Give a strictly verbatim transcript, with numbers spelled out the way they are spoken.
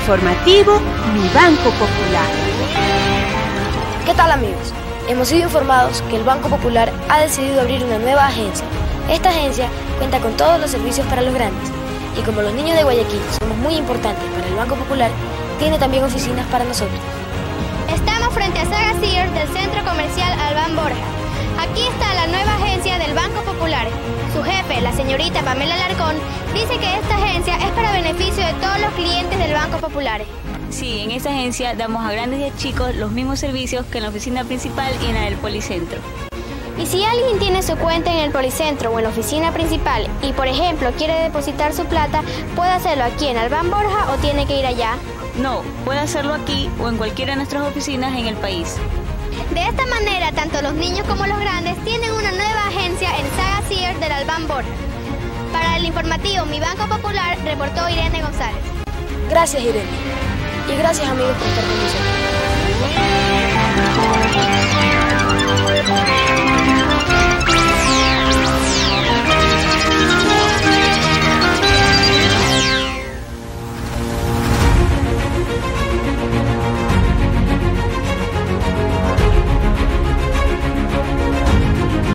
informativo Mi Banco Popular. ¿Qué tal, amigos? Hemos sido informados que el Banco Popular ha decidido abrir una nueva agencia. Esta agencia cuenta con todos los servicios para los grandes y como los niños de Guayaquil somos muy importantes para el Banco Popular, tiene también oficinas para nosotros. Estamos frente a Saga Sears del Centro Comercial Albán Borja. Aquí está la nueva agencia del Banco Popular. Su jefe, la señorita Pamela Alarcón, dice que esta agencia es para beneficio de todos los clientes del Banco Popular. Sí, en esta agencia damos a grandes y a chicos los mismos servicios que en la oficina principal y en la del Policentro. Y si alguien tiene su cuenta en el Policentro o en la oficina principal y, por ejemplo, quiere depositar su plata, ¿puede hacerlo aquí en Albán Borja o tiene que ir allá? No, puede hacerlo aquí o en cualquiera de nuestras oficinas en el país. De esta manera, tanto los niños como los grandes tienen una nueva agencia en Saga Sears del Albán Borja. Para el informativo Mi Banco Popular, reportó Irene González. Gracias, Irene. Y gracias, amigos, por estar con nosotros.